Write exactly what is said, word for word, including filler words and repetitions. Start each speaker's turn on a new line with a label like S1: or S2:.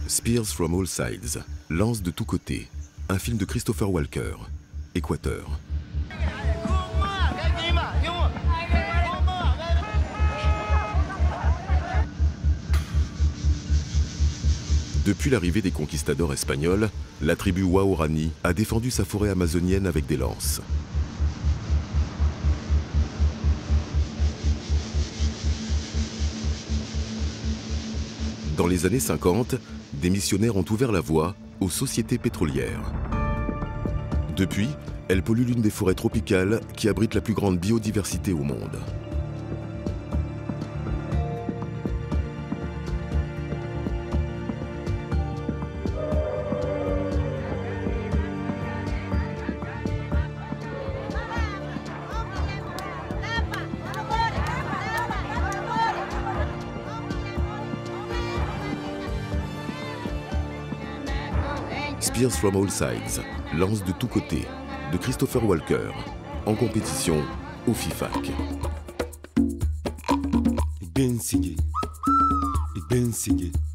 S1: Spears from All Sides, Lance de tous côtés, un film de Christopher Walker, Équateur. Depuis l'arrivée des conquistadors espagnols, la tribu Waorani a défendu sa forêt amazonienne avec des lances. Dans les années cinquante, des missionnaires ont ouvert la voie aux sociétés pétrolières. Depuis, elles polluent l'une des forêts tropicales qui abrite la plus grande biodiversité au monde. Spears from All Sides, Lance de tous côtés, de Christopher Walker, en compétition au FIFAC.
S2: Ik ben Siggy, ik ben Siggy.